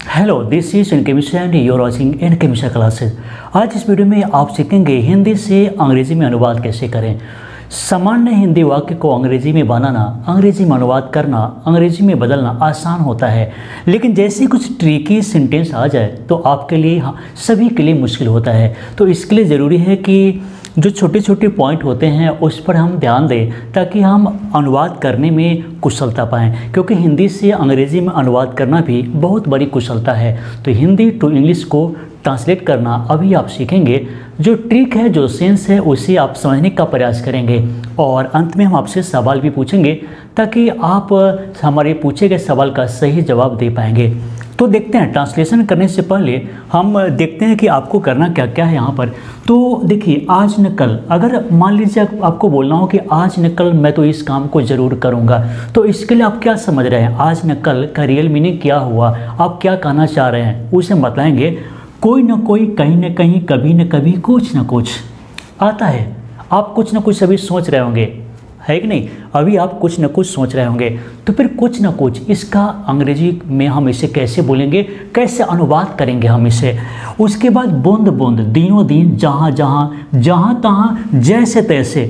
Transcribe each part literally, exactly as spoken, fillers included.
Hello, this is in chemistry and you are watching in chemistry classes. आज इस video में आप सीखेंगे हिंदी से अंग्रेजी में अनुवाद कैसे करें। सामान्य हिंदी वाक्य को अंग्रेजी में बनाना, अंग्रेजी में अनुवाद करना, अंग्रेजी में बदलना आसान होता है, लेकिन जैसे कुछ ट्रिकी सेंटेंस आ जाए तो आपके लिए, सभी के लिए मुश्किल होता है। तो इसके लिए ज़रूरी है कि जो छोटे छोटे पॉइंट होते हैं उस पर हम ध्यान दें ताकि हम अनुवाद करने में कुशलता पाएँ, क्योंकि हिंदी से अंग्रेजी में अनुवाद करना भी बहुत बड़ी कुशलता है। तो हिंदी टू इंग्लिश को ट्रांसलेट करना अभी आप सीखेंगे। जो ट्रिक है, जो सेंस है, उसे आप समझने का प्रयास करेंगे और अंत में हम आपसे सवाल भी पूछेंगे ताकि आप हमारे पूछे गए सवाल का सही जवाब दे पाएंगे। तो देखते हैं, ट्रांसलेशन करने से पहले हम देखते हैं कि आपको करना क्या क्या है यहाँ पर। तो देखिए, आज न कल, अगर मान लीजिए आपको बोलना हो कि आज न कल मैं तो इस काम को ज़रूर करूँगा, तो इसके लिए आप क्या समझ रहे हैं, आज न कल का रियल मीनिंग क्या हुआ, आप क्या कहना चाह रहे हैं, उसे बताएंगे। कोई न कोई, कहीं न कहीं, कभी न कभी, कुछ न कुछ आता है। आप कुछ न कुछ अभी सोच रहे होंगे, है कि नहीं? अभी आप कुछ न कुछ सोच रहे होंगे, तो फिर कुछ न कुछ, इसका अंग्रेजी में हम इसे कैसे बोलेंगे, कैसे अनुवाद करेंगे हम इसे। उसके बाद बूंद बूंद, दिनों दिन, जहाँ जहाँ, जहाँ तहाँ, जैसे तैसे,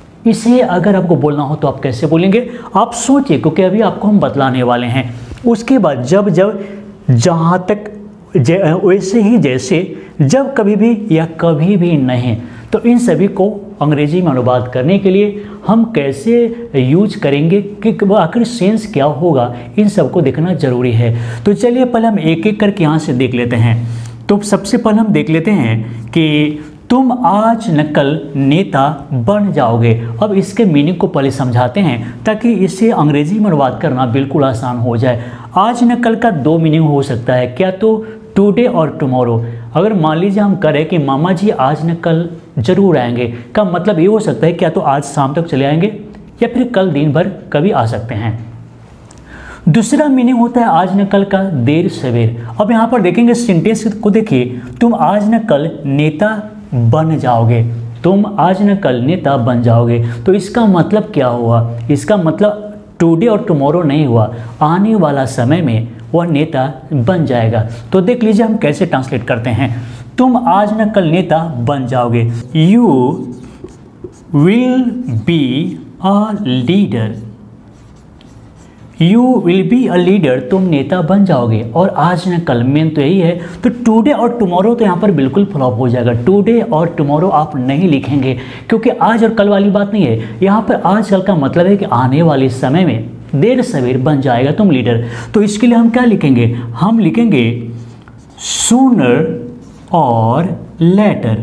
इसे अगर आपको बोलना हो तो आप कैसे बोलेंगे, आप सोचिए, क्योंकि अभी आपको हम बतलाने वाले हैं। उसके बाद जब जब, जहाँ तक, वैसे ही, जैसे, जब, कभी भी या कभी भी नहीं। तो इन सभी को अंग्रेजी में अनुवाद करने के लिए हम कैसे यूज करेंगे कि आखिर सेंस क्या होगा, इन सब को देखना जरूरी है। तो चलिए पहले हम एक एक करके यहाँ से देख लेते हैं। तो सबसे पहले हम देख लेते हैं कि तुम आज न कल नेता बन जाओगे। अब इसके मीनिंग को पहले समझाते हैं ताकि इसे अंग्रेजी में अनुवाद करना बिल्कुल आसान हो जाए। आज न कल का दो मीनिंग हो सकता है, क्या तो टुडे और टुमारो। अगर मान लीजिए हम करें कि मामा जी आज न कल जरूर आएंगे, का मतलब ये हो सकता है क्या तो आज शाम तक चले आएंगे या फिर कल दिन भर कभी आ सकते हैं। दूसरा मीनिंग होता है आज न कल का देर सवेर। अब यहाँ पर देखेंगे सेंटेंस को, देखिए, तुम आज न कल नेता बन जाओगे, तुम आज न कल नेता बन जाओगे। तो इसका मतलब क्या हुआ, इसका मतलब टुडे और टुमारो नहीं हुआ, आने वाला समय में वह नेता बन जाएगा। तो देख लीजिए हम कैसे ट्रांसलेट करते हैं। तुम आज न कल नेता बन जाओगे, you will be a leader, you will be a leader, तुम नेता बन जाओगे। और आज न कल, मेन तो यही है। तो टुडे और टुमारो तो यहाँ पर बिल्कुल फ्लॉप हो जाएगा। टुडे और टुमारो आप नहीं लिखेंगे, क्योंकि आज और कल वाली बात नहीं है। यहाँ पर आज कल का मतलब है कि आने वाले समय में देर सवेर बन जाएगा तुम लीडर। तो इसके लिए हम क्या लिखेंगे, हम लिखेंगे सूनर और लेटर।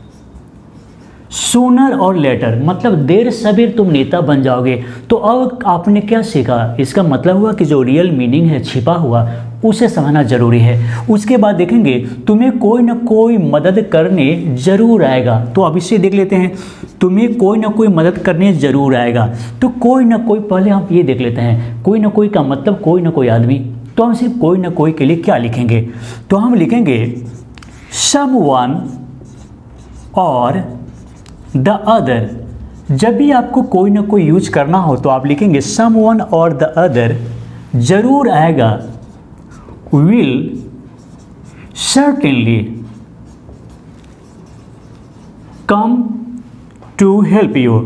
सूनर और लेटर मतलब देर सवेर तुम नेता बन जाओगे। तो अब आपने क्या सीखा, इसका मतलब हुआ कि जो रियल मीनिंग है छिपा हुआ, उसे समझना जरूरी है। उसके बाद देखेंगे तुम्हें कोई ना कोई मदद करने जरूर आएगा। तो अब इसे देख लेते हैं, तुम्हें कोई ना कोई मदद करने जरूर आएगा। तो कोई ना कोई, पहले हम ये देख लेते हैं, कोई ना कोई का मतलब कोई ना कोई आदमी। तो हम सिर्फ कोई ना कोई के लिए क्या लिखेंगे, तो हम लिखेंगे समवन और द अदर। जब भी आपको कोई ना कोई यूज करना हो तो आप लिखेंगे समवन और द अदर जरूर आएगा, will certainly come to help you.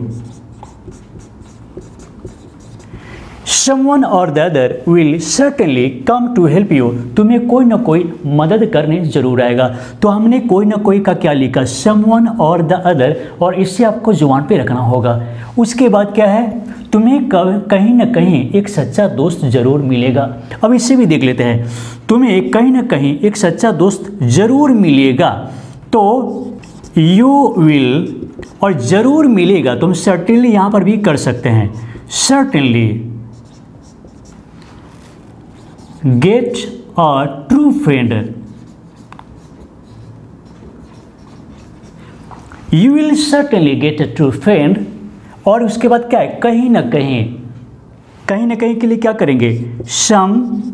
Someone or the other will certainly come to help you. तुम्हें कोई ना कोई मदद करने जरूर आएगा। तो हमने कोई ना कोई का क्या लिखा, someone or the other, और इससे आपको जुबान पे रखना होगा। उसके बाद क्या है, तुम्हें कहीं ना कहीं एक सच्चा दोस्त जरूर मिलेगा। अब इससे भी देख लेते हैं, तुम्हें कहीं ना कहीं एक सच्चा दोस्त जरूर मिलेगा। तो यू विल और जरूर मिलेगा, तुम सर्टेनली यहाँ पर भी कर सकते हैं, certainly get a true friend. You will certainly get a true friend. और उसके बाद क्या है, कहीं ना कहीं, कहीं ना कहीं के लिए क्या करेंगे, सम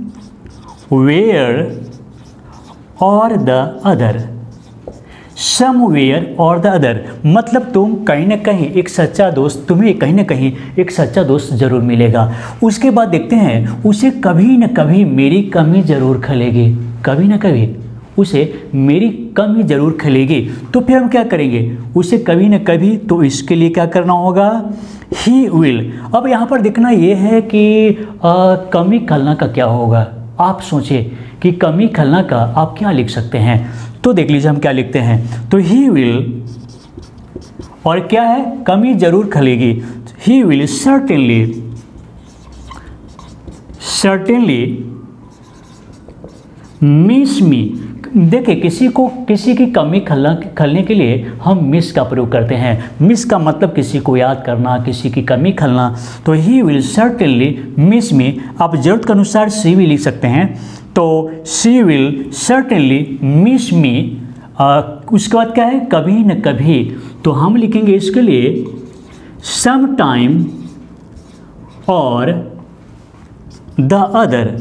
where or the other. Somewhere or the other मतलब तुम कहीं ना कहीं एक सच्चा दोस्त, तुम्हें कहीं ना कहीं एक सच्चा दोस्त जरूर मिलेगा। उसके बाद देखते हैं, उसे कभी न कभी मेरी कमी जरूर खलेगी। कभी ना कभी उसे मेरी कमी ज़रूर खलेगी। तो फिर हम क्या करेंगे, उसे कभी न कभी, तो इसके लिए क्या करना होगा, ही विल। अब यहाँ पर देखना ये है कि आ, कमी खलना का क्या होगा। आप सोचिए कि कमी खलना का आप क्या लिख सकते हैं। तो देख लीजिए हम क्या लिखते हैं। तो ही विल और क्या है, कमी ज़रूर खलेगी। He will certainly certainly miss me. देखिए किसी को किसी की कमी खलना खलने के लिए हम मिस का प्रयोग करते हैं। मिस का मतलब किसी को याद करना, किसी की कमी खलना। तो he will certainly miss me, आप ज़रूरत के अनुसार सी भी लिख सकते हैं। तो she will certainly miss me. उसके बाद क्या है, कभी न कभी। तो हम लिखेंगे इसके लिए sometime or the other.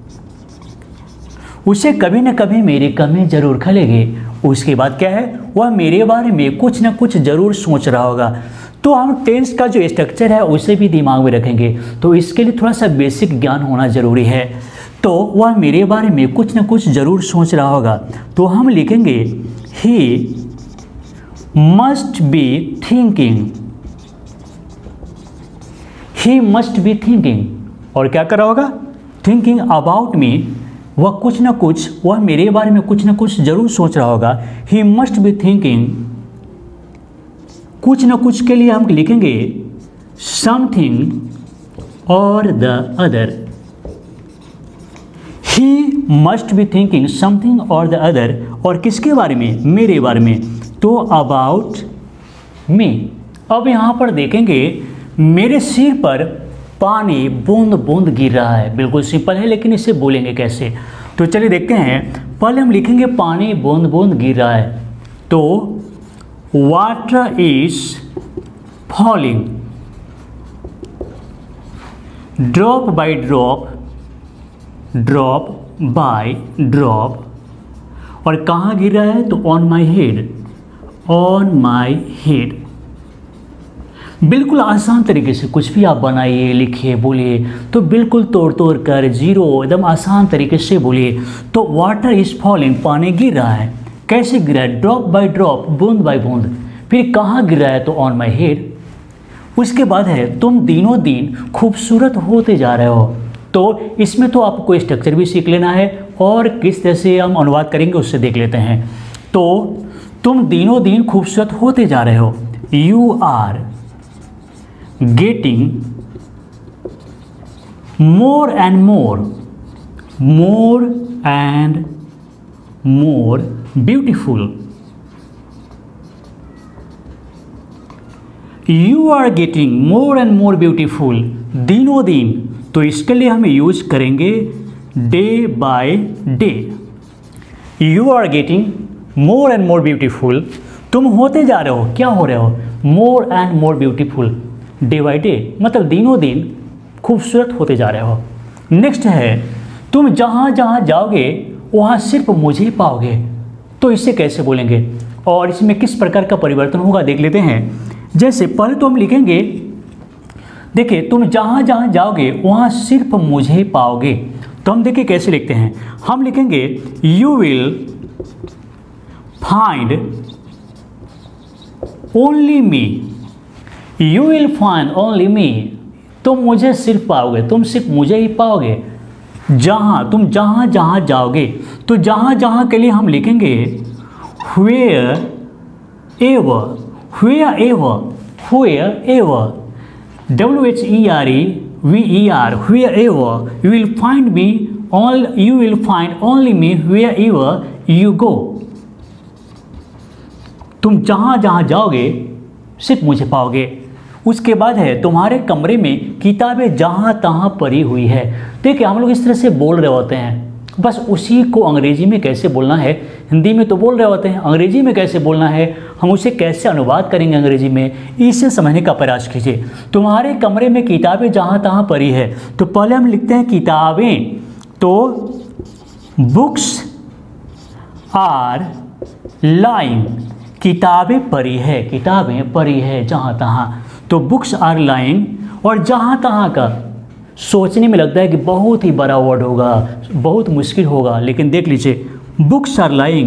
उसे कभी न कभी मेरी कमी जरूर खलेगी। उसके बाद क्या है, वह मेरे बारे में कुछ न कुछ जरूर सोच रहा होगा। तो हम टेंस का जो स्ट्रक्चर है उसे भी दिमाग में रखेंगे। तो इसके लिए थोड़ा सा बेसिक ज्ञान होना जरूरी है। तो वह मेरे बारे में कुछ न कुछ जरूर सोच रहा होगा। तो हम लिखेंगे he must be thinking. He must be thinking और क्या कर रहा होगा, थिंकिंग अबाउट मी। वह कुछ ना कुछ, वह मेरे बारे में कुछ ना कुछ जरूर सोच रहा होगा। ही मस्ट बी थिंकिंग, कुछ ना कुछ के लिए हम लिखेंगे something or the other. He must be thinking something or the other. और किसके बारे में, मेरे बारे में। तो अबाउट मी। अब यहाँ पर देखेंगे मेरे सिर पर पानी बूंद बूंद गिर रहा है। बिल्कुल सिंपल है, लेकिन इसे बोलेंगे कैसे। तो चलिए देखते हैं। पहले हम लिखेंगे पानी बूंद बूंद गिर रहा है। तो water is falling drop by drop, drop by drop. और कहाँ गिर रहा है, तो on my head, on my head. बिल्कुल आसान तरीके से कुछ भी आप बनाइए, लिखिए, बोलिए, तो बिल्कुल तोड़ तोड़ कर, जीरो, एकदम आसान तरीके से बोलिए। तो वाटर इज फॉलिंग, पानी गिर रहा है। कैसे गिर रहा है, ड्रॉप बाय ड्रॉप, बूंद बाय बूंद। फिर कहाँ गिर रहा है, तो ऑन माई हेड। उसके बाद है तुम दिनों दिन खूबसूरत होते जा रहे हो। तो इसमें तो आपको स्ट्रक्चर भी सीख लेना है और किस तरह से हम अनुवाद करेंगे उससे देख लेते हैं। तो तुम दिनों दिन खूबसूरत होते जा रहे हो। You are getting more and more, more and more beautiful. You are getting more and more beautiful, दिनों दिन। तो इसके लिए हम यूज करेंगे day by day. You are getting more and more beautiful, तुम होते जा रहे हो, क्या हो रहे हो, more and more beautiful, day by day, मतलब दिनों दिन खूबसूरत होते जा रहे हो। नेक्स्ट है तुम जहाँ जहाँ जाओगे वहाँ सिर्फ मुझे पाओगे। तो इसे कैसे बोलेंगे और इसमें किस प्रकार का परिवर्तन होगा देख लेते हैं। जैसे पहले तो हम लिखेंगे, देखिए तुम जहाँ जहाँ जाओगे वहाँ सिर्फ मुझे पाओगे। तो हम देखिए कैसे लिखते हैं, हम लिखेंगे you will find only me, you will find only me, तुम मुझे सिर्फ पाओगे, तुम सिर्फ मुझे ही पाओगे। जहाँ, तुम जहाँ जहाँ जाओगे, तो जहाँ जहाँ के लिए हम लिखेंगे wherever, wherever, wherever, W H E R E V E R, wherever you will find me, all you will find only me wherever you go. तुम जहाँ जहाँ जाओगे सिर्फ मुझे पाओगे। उसके बाद है तुम्हारे कमरे में किताबें जहाँ तहाँ पड़ी हुई है। देखिए हम लोग इस तरह से बोल रहे होते हैं, बस उसी को अंग्रेजी में कैसे बोलना है, हिंदी में तो बोल रहे होते हैं, अंग्रेजी में कैसे बोलना है, हम उसे कैसे अनुवाद करेंगे अंग्रेजी में, इसे समझने का प्रयास कीजिए। तुम्हारे कमरे में किताबें जहाँ तहाँ पड़ी है, तो पहले हम लिखते हैं किताबें, तो बुक्स आर लाइंग, किताबें पड़ी है, किताबें पड़ी है जहाँ तहाँ, तो बुक्स आर लाइंग। और जहाँ तहाँ का सोचने में लगता है कि बहुत ही बड़ा वर्ड होगा, बहुत मुश्किल होगा, लेकिन देख लीजिए, books are lying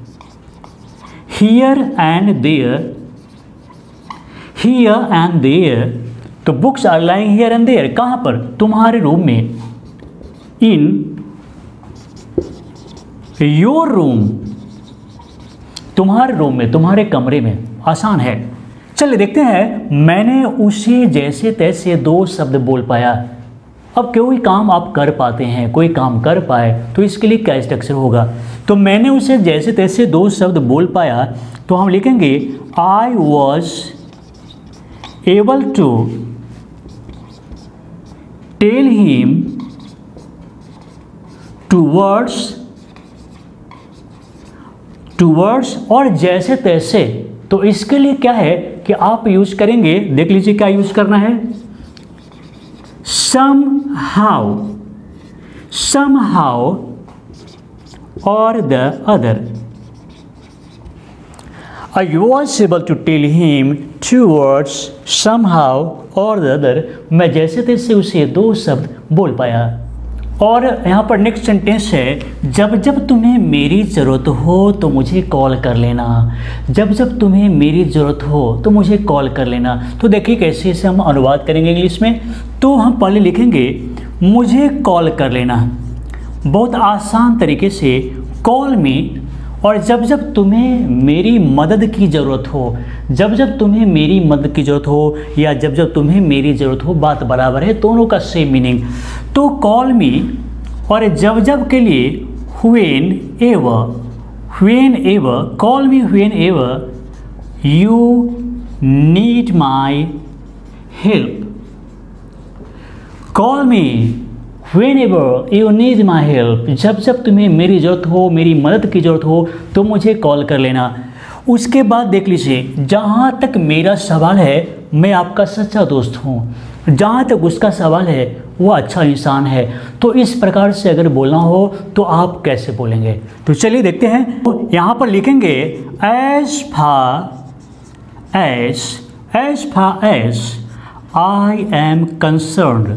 here and there, here and there, तो books are lying here and there, कहाँ पर? तुम्हारे रूम में, इन योर रूम, तुम्हारे रूम में, तुम्हारे कमरे में। आसान है। चलिए देखते हैं, मैंने उसे जैसे तैसे दो शब्द बोल पाया। अब कोई काम आप कर पाते हैं, कोई काम कर पाए तो इसके लिए क्या स्ट्रक्चर होगा? तो मैंने उसे जैसे तैसे दो शब्द बोल पाया, तो हम लिखेंगे I was able to tell him two words, two words और जैसे तैसे, तो इसके लिए क्या है कि आप यूज करेंगे, देख लीजिए क्या यूज करना है, somehow, somehow or the other. I was able to tell him two words somehow or the other. मैं जैसे तैसे उसे दो शब्द बोल पाया। और यहाँ पर नेक्स्ट सेंटेंस है, जब जब तुम्हें मेरी ज़रूरत हो तो मुझे कॉल कर लेना। जब जब तुम्हें मेरी ज़रूरत हो तो मुझे कॉल कर लेना। तो देखिए कैसे इसे हम अनुवाद करेंगे इंग्लिश में। तो हम पहले लिखेंगे मुझे कॉल कर लेना, बहुत आसान तरीके से, कॉल मी। और जब जब तुम्हें मेरी मदद की ज़रूरत हो, जब जब तुम्हें मेरी मदद की ज़रूरत हो या जब जब तुम्हें मेरी ज़रूरत हो, बात बराबर है, दोनों का सेम मीनिंग। तो कॉल मी और जब जब के लिए whenever, whenever, call me whenever you need my help, call me Whenever you need my help, जब जब तुम्हें मेरी ज़रूरत हो, मेरी मदद की ज़रूरत हो तो मुझे कॉल कर लेना। उसके बाद देख लीजिए, जहाँ तक मेरा सवाल है मैं आपका सच्चा दोस्त हूँ, जहाँ तक उसका सवाल है वो अच्छा इंसान है। तो इस प्रकार से अगर बोलना हो तो आप कैसे बोलेंगे? तो चलिए देखते हैं। तो यहाँ पर लिखेंगे as far as, as far as I am concerned,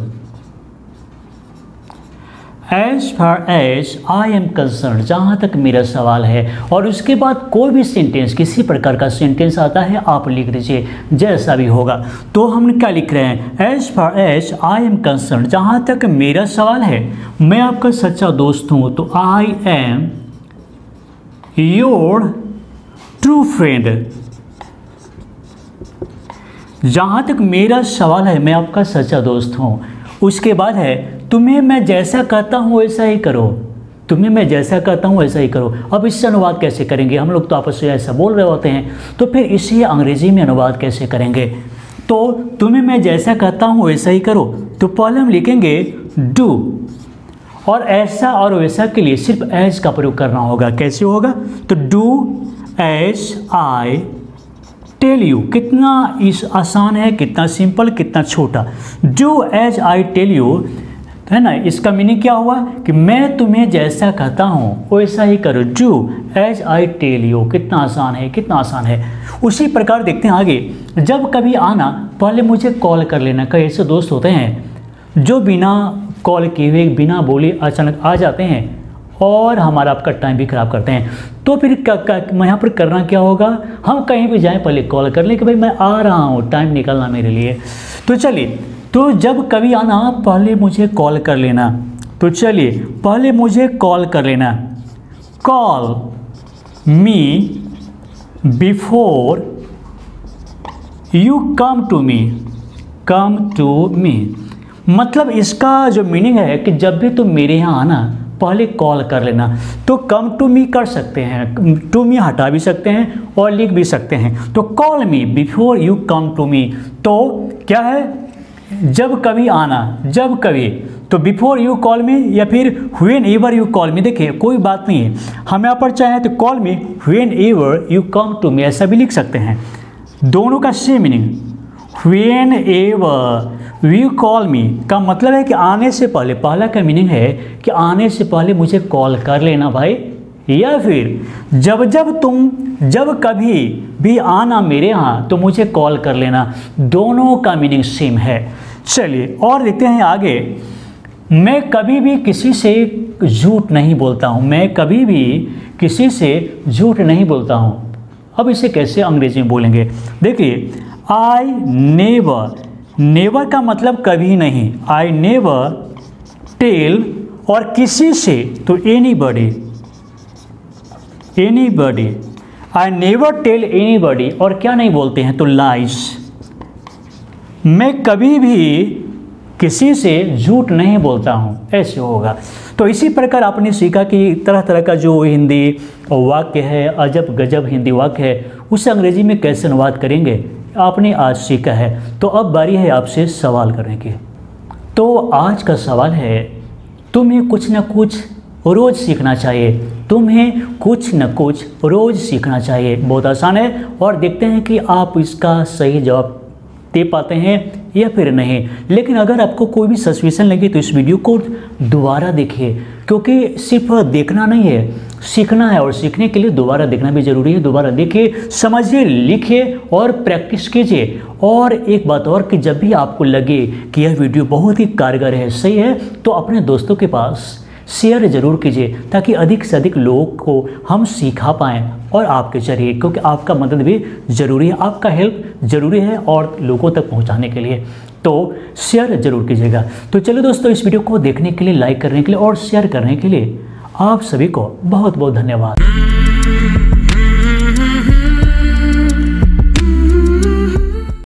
As far as I am concerned, जहाँ तक मेरा सवाल है। और उसके बाद कोई भी सेंटेंस, किसी प्रकार का सेंटेंस आता है आप लिख दीजिए, जैसा भी होगा। तो हम क्या लिख रहे हैं? As far as I am concerned, जहाँ तक मेरा सवाल है, मैं आपका सच्चा दोस्त हूँ, तो I am your true friend। जहाँ तक मेरा सवाल है मैं आपका सच्चा दोस्त हूँ। उसके बाद है तुम्हें मैं जैसा कहता हूँ वैसा ही करो, तुम्हें मैं जैसा कहता हूँ वैसा ही करो। अब इससे अनुवाद कैसे करेंगे? हम लोग तो आपस में ऐसा बोल रहे होते हैं, तो फिर इसे अंग्रेजी में अनुवाद कैसे करेंगे? तो तुम्हें मैं जैसा कहता हूँ वैसा ही करो, तो पहले हम लिखेंगे डू, और ऐसा और वैसा के लिए सिर्फ एज का प्रयोग करना होगा। कैसे होगा? तो do as I tell you. कितना इस आसान है, कितना सिंपल, कितना छोटा। Do as I tell you, है ना। इसका मीनिंग क्या हुआ कि मैं तुम्हें जैसा कहता हूँ वैसा ही करो। Do as I tell you, कितना आसान है, कितना आसान है। उसी प्रकार देखते हैं आगे, जब कभी आना पहले मुझे कॉल कर लेना। कई ऐसे दोस्त होते हैं जो बिना कॉल किए हुए, बिना बोले अचानक आ जाते हैं और हमारा आपका टाइम भी ख़राब करते हैं। तो फिर क्या, क्या यहाँ पर करना क्या होगा? हम कहीं भी जाएं पहले कॉल कर लें कि भाई मैं आ रहा हूँ, टाइम निकालना मेरे लिए। तो चलिए, तो जब कभी आना पहले मुझे कॉल कर लेना। तो चलिए, पहले मुझे कॉल कर लेना। Call me before you come to me, come to me. मतलब इसका जो मीनिंग है कि जब भी तुम मेरे यहाँ आना पहले कॉल कर लेना। तो कम टू मी कर सकते हैं, टू मी हटा भी सकते हैं और लिख भी सकते हैं। तो call me before you come to me, तो क्या है? जब कभी आना, जब कभी, तो बिफोर यू कॉल मी या फिर whenever you call me. देखिए कोई बात नहीं है, हम यहाँ पर चाहें तो call me whenever you come to me ऐसा भी लिख सकते हैं। दोनों का same meaning. Whenever you call me का मतलब है कि आने से पहले, पहला का मीनिंग है कि आने से पहले मुझे कॉल कर लेना भाई। या फिर जब जब तुम, जब कभी भी आना मेरे यहाँ तो मुझे कॉल कर लेना। दोनों का मीनिंग सेम है। चलिए और देखते हैं आगे। मैं कभी भी किसी से झूठ नहीं बोलता हूँ। मैं कभी भी किसी से झूठ नहीं बोलता हूँ। अब इसे कैसे अंग्रेजी में बोलेंगे? देखिए, आई नेवर, नेवर का मतलब कभी नहीं। आई नेवर टेल, और किसी से तो anybody, anybody. I never tell anybody, और क्या नहीं बोलते हैं तो लाइज। मैं कभी भी किसी से झूठ नहीं बोलता हूँ, ऐसे होगा। तो इसी प्रकार आपने सीखा कि तरह तरह का जो हिंदी वाक्य है, अजब गजब हिंदी वाक्य है, उसे अंग्रेजी में कैसे अनुवाद करेंगे आपने आज सीखा है। तो अब बारी है आपसे सवाल करने की। तो आज का सवाल है, तुम्हें कुछ न कुछ रोज़ सीखना चाहिए। तुम्हें कुछ न कुछ रोज़ सीखना चाहिए। बहुत आसान है, और देखते हैं कि आप इसका सही जवाब दे पाते हैं या फिर नहीं। लेकिन अगर आपको कोई भी सस्पेंशन लगे तो इस वीडियो को दोबारा देखिए, क्योंकि सिर्फ देखना नहीं है, सीखना है, और सीखने के लिए दोबारा देखना भी ज़रूरी है। दोबारा देखिए, समझिए, लिखिए और प्रैक्टिस कीजिए। और एक बात और कि जब भी आपको लगे कि यह वीडियो बहुत ही कारगर है, सही है, तो अपने दोस्तों के पास शेयर ज़रूर कीजिए, ताकि अधिक से अधिक लोगों को हम सिखा पाएँ और आपके जरिए, क्योंकि आपका मदद भी ज़रूरी है, आपका हेल्प ज़रूरी है और लोगों तक पहुंचाने के लिए। तो शेयर ज़रूर कीजिएगा। तो चलो दोस्तों, इस वीडियो को देखने के लिए, लाइक करने के लिए और शेयर करने के लिए आप सभी को बहुत बहुत धन्यवाद।